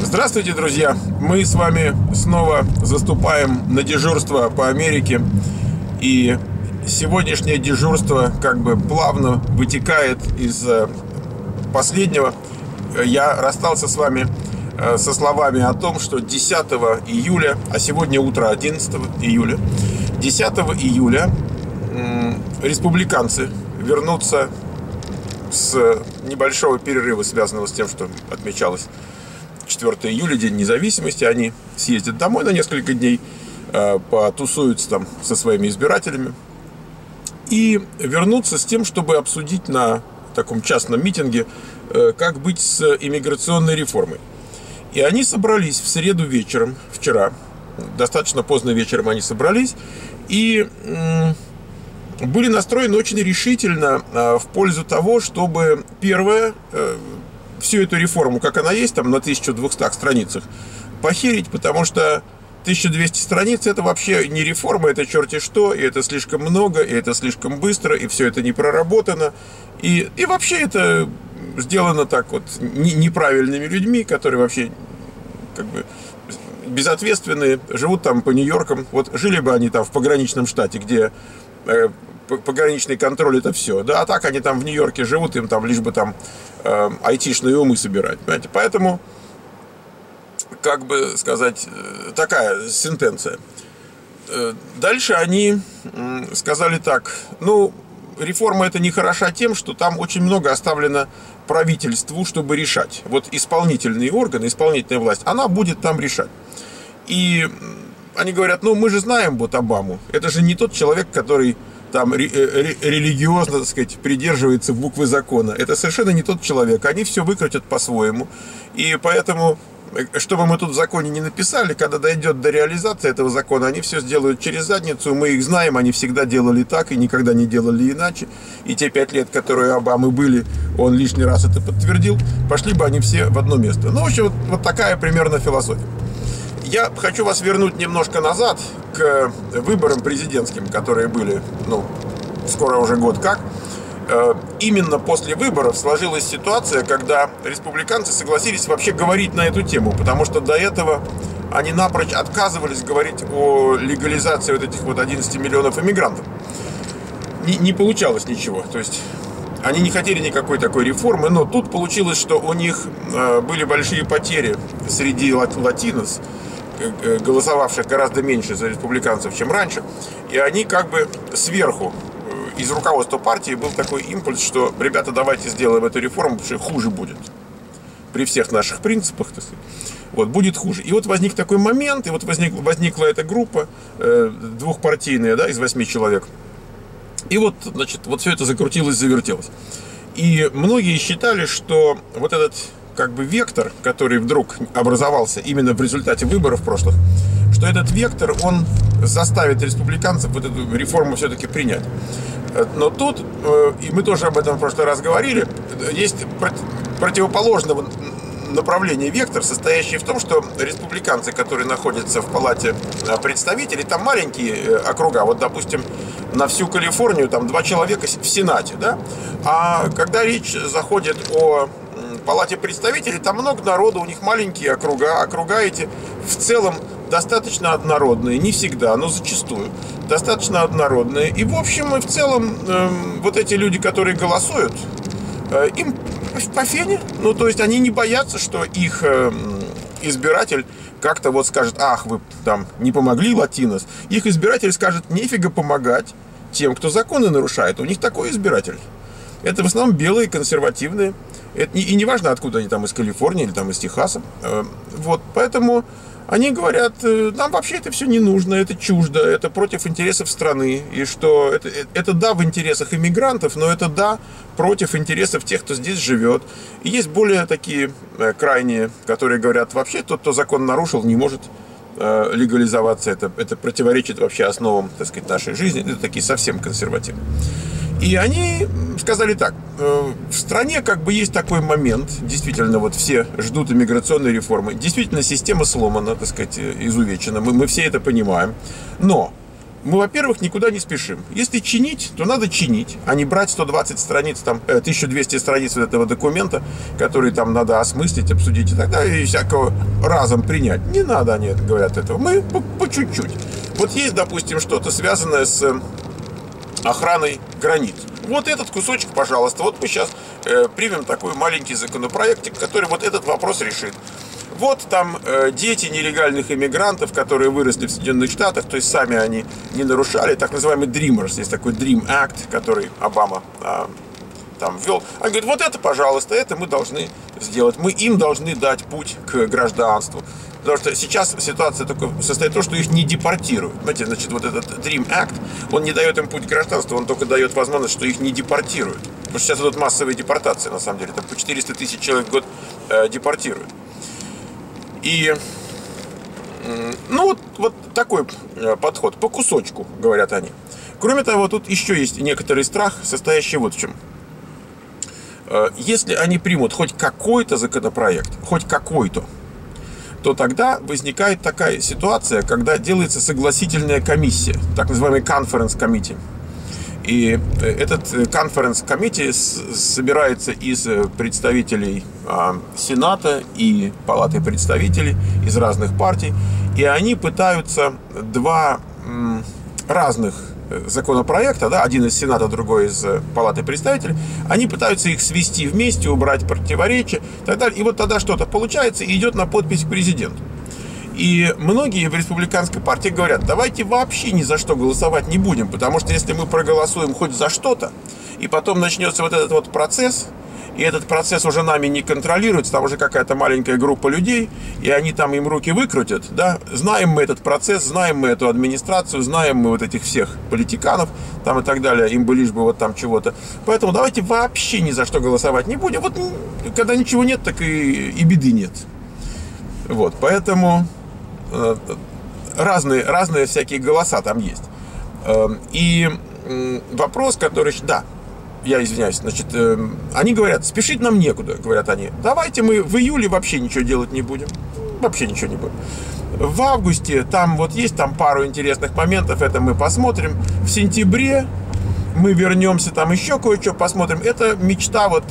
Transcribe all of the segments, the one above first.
Здравствуйте, друзья! Мы с вами снова заступаем на дежурство по Америке. И сегодняшнее дежурство как бы плавно вытекает из последнего. Я расстался с вами со словами о том, что 10 июля, а сегодня утро 11 июля, 10 июля республиканцы вернутся с небольшого перерыва, связанного с тем, что отмечалось 4 июля, День независимости. Они съездят домой на несколько дней, потусуются там со своими избирателями и вернутся с тем, чтобы обсудить на таком частном митинге, как быть с иммиграционной реформой. И они собрались в среду вечером, вчера, достаточно поздно вечером они собрались, и были настроены очень решительно в пользу того, чтобы, первое, всю эту реформу, как она есть, там на 1200 страницах, похерить, потому что 1200 страниц — это вообще не реформа, это черти что, и это слишком много, и это слишком быстро, и все это не проработано, и вообще это сделано так вот неправильными людьми, которые вообще как бы безответственные, живут там по Нью-Йоркам. Вот жили бы они там в пограничном штате, где пограничный контроль — это все, да, а так они там в Нью-Йорке живут, им там лишь бы там айтишные умы собирать, понимаете, поэтому, как бы сказать, такая сентенция. Дальше они сказали так: ну, реформа эта не хороша тем, что там очень много оставлено правительству, чтобы решать. Вот исполнительные органы, исполнительная власть, она будет там решать. И они говорят: ну, мы же знаем вот Обаму, это же не тот человек, который там религиозно, так сказать, придерживается буквы закона. Это совершенно не тот человек. Они все выкрутят по-своему. И поэтому, что бы мы тут в законе не написали, когда дойдет до реализации этого закона, они все сделают через задницу. Мы их знаем, они всегда делали так и никогда не делали иначе. И те 5 лет, которые у Обамы были, он лишний раз это подтвердил. Пошли бы они все в одно место. Ну, в общем, вот такая примерно философия. Я хочу вас вернуть немножко назад к выборам президентским, которые были, ну, скоро уже год как. Именно после выборов сложилась ситуация, когда республиканцы согласились вообще говорить на эту тему, потому что до этого они напрочь отказывались говорить о легализации вот этих вот 11 миллионов иммигрантов. Не получалось ничего, то есть они не хотели никакой такой реформы, но тут получилось, что у них были большие потери среди латинос, голосовавших гораздо меньше за республиканцев, чем раньше, и они как бы сверху, из руководства партии, был такой импульс, что, ребята, давайте сделаем эту реформу, потому что хуже будет. При всех наших принципах, так сказать, вот, будет хуже. И вот возник такой момент, и вот возникла эта группа двухпартийная, да, из 8 человек. И вот, значит, вот все это закрутилось, завертелось. И многие считали, что вот этот как бы вектор, который вдруг образовался именно в результате выборов прошлых, что этот вектор, он заставит республиканцев вот эту реформу все-таки принять. Но тут, и мы тоже об этом в прошлый раз говорили, есть противоположного направления вектор, состоящий в том, что республиканцы, которые находятся в Палате представителей, там маленькие округа, вот, допустим, на всю Калифорнию там 2 человека в Сенате, да, а когда речь заходит о Палате представителей, там много народу, у них маленькие округа эти в целом достаточно однородные, не всегда, но зачастую достаточно однородные. И в общем и в целом вот эти люди, которые голосуют, им по фене, ну то есть они не боятся, что их избиратель как-то вот скажет: ах, вы там не помогли латинос. Их избиратель скажет: нефига помогать тем, кто законы нарушает. У них такой избиратель. Это в основном белые, консервативные. И не важно, откуда они там, из Калифорнии или там из Техаса. Вот, поэтому они говорят: нам вообще это все не нужно, это чуждо, это против интересов страны. И что это да, в интересах иммигрантов, но это да, против интересов тех, кто здесь живет. И есть более такие крайние, которые говорят: вообще тот, кто закон нарушил, не может легализоваться. Это противоречит вообще основам, так сказать, нашей жизни. Это такие совсем консервативные. И они сказали так: в стране как бы есть такой момент, действительно, вот все ждут иммиграционной реформы, действительно система сломана, так сказать, изувечена, мы все это понимаем, но мы, во-первых, никуда не спешим. Если чинить, то надо чинить, а не брать 120 страниц, там, 1200 страниц вот этого документа, который там надо осмыслить, обсудить и так далее, и всякого разом принять. Не надо, они говорят этого. Мы по чуть-чуть. Вот есть, допустим, что-то связанное с охраной границ. Вот этот кусочек, пожалуйста. Вот мы сейчас примем такой маленький законопроектик, который вот этот вопрос решит. Вот там дети нелегальных иммигрантов, которые выросли в Соединенных Штатах, то есть сами они не нарушали, так называемый Dreamers, есть такой Dream Act, который Обама там ввел. Он говорит, вот это, пожалуйста, это мы должны сделать. Мы им должны дать путь к гражданству. Потому что сейчас ситуация состоит в том, что их не депортируют. Знаете, значит, вот этот Dream Act, он не дает им путь к гражданству, он только дает возможность, что их не депортируют. Потому что сейчас идут массовые депортации, на самом деле. Там по 400 тысяч человек в год депортируют. И, ну, вот такой подход, по кусочку, говорят они. Кроме того, тут еще есть некоторый страх, состоящий вот в чем. Если они примут хоть какой-то законопроект, хоть какой-то, то тогда возникает такая ситуация, когда делается согласительная комиссия, так называемый Conference Committee. И этот Conference Committee собирается из представителей Сената и Палаты представителей из разных партий. И они пытаются два разных законопроекта, да, один из Сената, другой из Палаты представителей, они пытаются их свести вместе, убрать противоречия и так далее. И вот тогда что-то получается и идет на подпись к президенту. И многие в республиканской партии говорят, давайте вообще ни за что голосовать не будем, потому что если мы проголосуем хоть за что-то, и потом начнется вот этот вот процесс, и этот процесс уже нами не контролируется, там уже какая-то маленькая группа людей, и они там им руки выкрутят, да, знаем мы этот процесс, знаем мы эту администрацию, знаем мы вот этих всех политиканов, там и так далее, им бы лишь бы вот там чего-то. Поэтому давайте вообще ни за что голосовать не будем. Вот когда ничего нет, так и беды нет. Вот, поэтому разные всякие голоса там есть. И вопрос, который... Да, я извиняюсь, значит, они говорят, спешить нам некуда, говорят они. Давайте мы в июле вообще ничего делать не будем. Вообще ничего не будем. В августе там вот есть там пару интересных моментов, это мы посмотрим. В сентябре мы вернемся, там еще кое-что посмотрим. Это мечта вот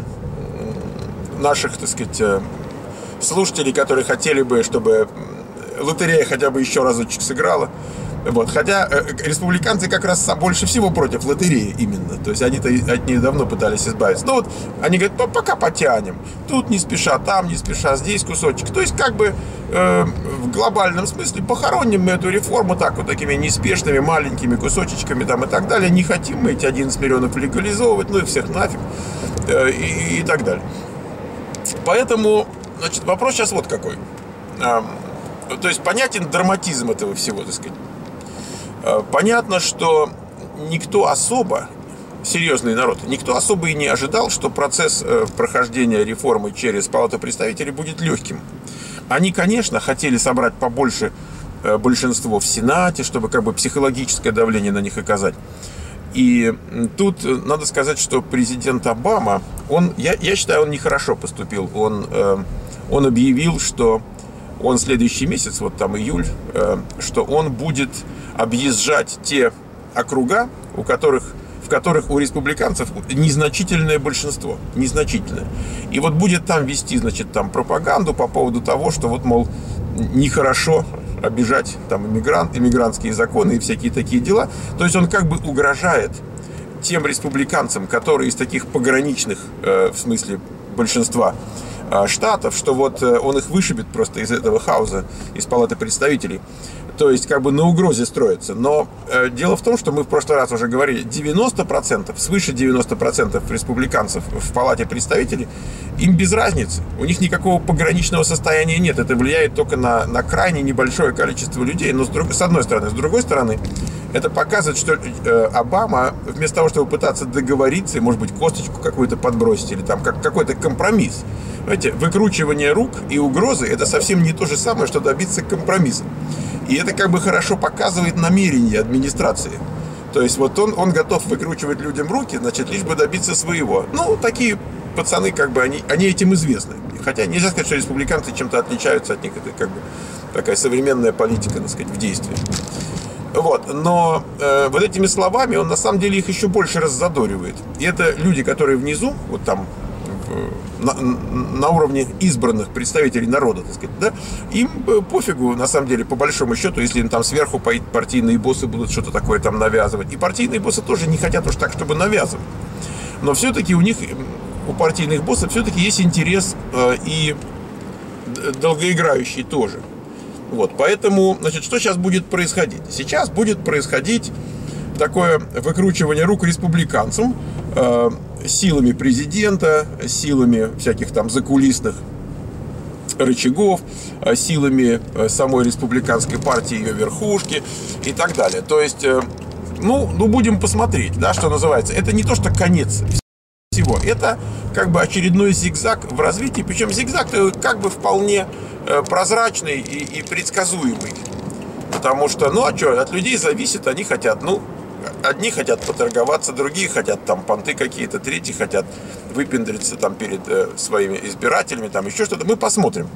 наших, так сказать, слушателей, которые хотели бы, чтобы лотерея хотя бы еще разочек сыграла. Вот. Хотя республиканцы как раз больше всего против лотереи именно. То есть они-то от нее давно пытались избавиться. Но вот они говорят, пока потянем. Тут не спеша, там не спеша, здесь кусочек. То есть как бы в глобальном смысле похороним мы эту реформу так вот такими неспешными маленькими кусочечками там и так далее. Не хотим мы эти 11 миллионов легализовывать, ну и всех нафиг и так далее. Поэтому, значит, вопрос сейчас вот какой. То есть понятен драматизм этого всего, так сказать. Понятно, что никто особо, серьезный народ, никто особо и не ожидал, что процесс прохождения реформы через Палату представителей будет легким. Они, конечно, хотели собрать побольше большинство в Сенате, чтобы как бы психологическое давление на них оказать. И тут надо сказать, что президент Обама, я считаю, он нехорошо поступил. Он объявил, что он следующий месяц, вот там июль, что он будет объезжать те округа, в которых у республиканцев незначительное большинство. Незначительное. И вот будет там вести, значит, там пропаганду по поводу того, что вот, мол, нехорошо обижать там иммигрантские законы и всякие такие дела. То есть он как бы угрожает тем республиканцам, которые из таких пограничных, в смысле большинства, штатов, что вот он их вышибет просто из этого хауса, из Палаты представителей. То есть как бы на угрозе строится. Но дело в том, что мы в прошлый раз уже говорили, 90%, свыше 90% республиканцев в Палате представителей, им без разницы. У них никакого пограничного состояния нет. Это влияет только на крайне небольшое количество людей. Но с одной стороны. С другой стороны, это показывает, что Обама, вместо того, чтобы пытаться договориться и, может быть, косточку какую-то подбросить, или там какой-то компромисс, знаете, выкручивание рук и угрозы – это совсем не то же самое, что добиться компромисса. И это как бы хорошо показывает намерение администрации. То есть вот он готов выкручивать людям руки, значит, лишь бы добиться своего. Ну, такие пацаны, как бы, они этим известны. Хотя нельзя сказать, что республиканцы чем-то отличаются от них. Это как бы такая современная политика, так сказать, в действии. Вот. Но вот этими словами он на самом деле их еще больше раззадоривает. И это люди, которые внизу, вот там, на уровне избранных представителей народа, так сказать, да, им пофигу, на самом деле, по большому счету, если им там сверху партийные боссы будут что-то такое там навязывать. И партийные боссы тоже не хотят уж так, чтобы навязывать. Но все-таки у партийных боссов все-таки есть интерес и долгоиграющий тоже. Вот, поэтому, значит, что сейчас будет происходить? Сейчас будет происходить такое выкручивание рук республиканцам силами президента, силами всяких там закулисных рычагов, силами самой республиканской партии, ее верхушки и так далее. То есть, ну будем посмотреть, да, что называется. Это не то, что конец всего, это как бы очередной зигзаг в развитии, причем зигзаг как бы вполне прозрачный и предсказуемый. Потому что, ну а что, от людей зависит, они хотят, ну, одни хотят поторговаться, другие хотят там понты какие-то, третьи хотят выпендриться там перед своими избирателями, там еще что-то. Мы посмотрим.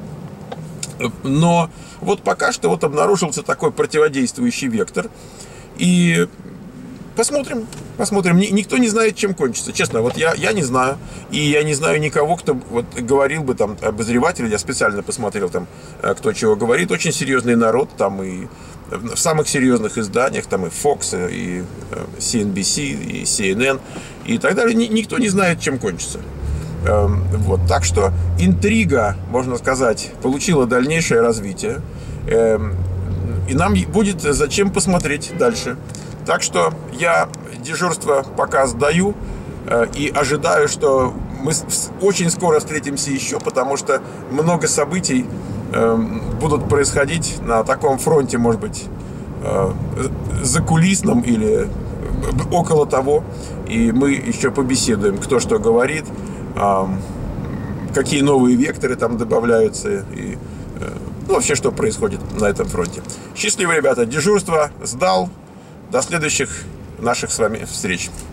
Но вот пока что вот обнаружился такой противодействующий вектор. И посмотрим. Никто не знает, чем кончится. Честно, вот я не знаю. И я не знаю никого, кто вот говорил бы там, обозреватель. Я специально посмотрел там, кто чего говорит. Очень серьезный народ там и в самых серьезных изданиях, там и Fox, и CNBC, и CNN, и так далее. Никто не знает, чем кончится. Вот. Так что интрига, можно сказать, получила дальнейшее развитие. И нам будет зачем посмотреть дальше. Так что я дежурство пока сдаю и ожидаю, что мы очень скоро встретимся еще, потому что много событий будут происходить на таком фронте, может быть, закулисном или около того. И мы еще побеседуем, кто что говорит, какие новые векторы там добавляются и вообще, что происходит на этом фронте. Счастливо, ребята, дежурство сдал. До следующих наших с вами встреч.